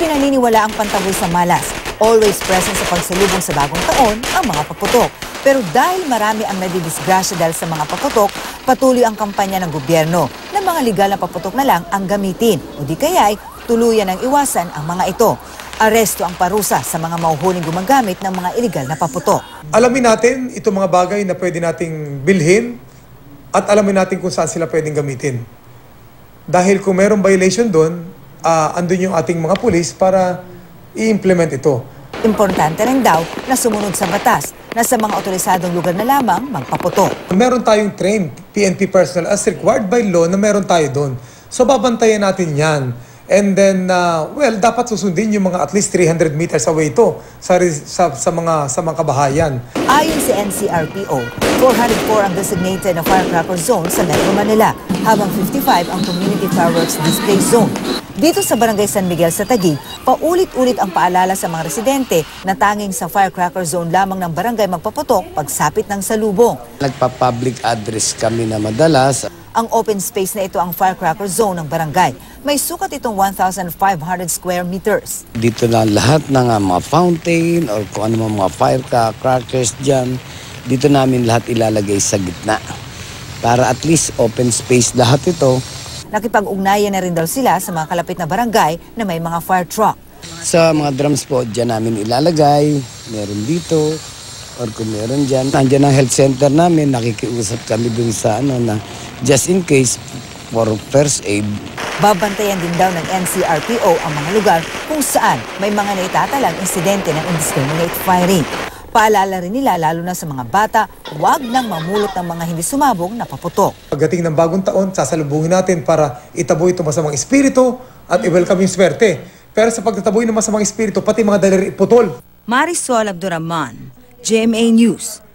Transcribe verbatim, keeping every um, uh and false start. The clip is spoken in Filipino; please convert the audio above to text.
Pinaniniwala ang pantaboy sa malas. Always present sa pagsalubong sa bagong taon ang mga paputok. Pero dahil marami ang nadidisgrasya dahil sa mga paputok, patuloy ang kampanya ng gobyerno na mga legal na paputok na lang ang gamitin o di kaya'y tuluyan ang iwasan ang mga ito. Aresto ang parusa sa mga mahuhuling gumagamit ng mga ilegal na paputok. Alamin natin itong mga bagay na pwede nating bilhin at alamin natin kung saan sila pwedeng gamitin. Dahil kung mayroong violation doon, uh, andun yung ating mga pulis para i-implement ito. Importante rin daw na sumunod sa batas na sa mga otorisadong lugar na lamang magpaputok. Meron tayong trained P N P personnel as required by law na meron tayo doon. So babantayan natin yan. And then, uh, well, dapat susundin yung mga at least three hundred meters away ito sa, sa, sa, mga, sa mga kabahayan. Ayon sa N C R P O, four hundred four ang designated na firecracker zone sa Metro Manila, habang fifty-five ang community fireworks display zone. Dito sa Barangay San Miguel sa Taguig, paulit-ulit ang paalala sa mga residente na tanging sa firecracker zone lamang ng barangay magpaputok pagsapit ng salubong. Nagpa-public address kami na madalas. Ang open space na ito ang firecracker zone ng barangay. May sukat itong one thousand five hundred square meters. Dito na lahat ng uh, mga fountain or kung ano mga firecrackers dyan, dito namin lahat ilalagay sa gitna. Para at least open space lahat ito. Nakipag-ugnayan na rin daw sila sa mga kalapit na barangay na may mga fire truck. Sa mga drums po, dyan namin ilalagay. Meron dito. Or kung meron dyan. Nandiyan ang health center namin. Nakikiusap kami dun sa ano na just in case for first aid. Babantayan din daw ng N C R P O ang mga lugar kung saan may mga naitatalang insidente ng indiscriminate firing. Paalala rin nila lalo na sa mga bata, huwag nang mamulot ng mga hindi sumabog na paputok. Pagdating ng bagong taon, sasalubungin natin para itaboy itong masamang espiritu at i-welcome yung swerte. Pero sa pagtataboy ng masamang espiritu, pati mga daliri putol. Marisol Abdurrahman, G M A News.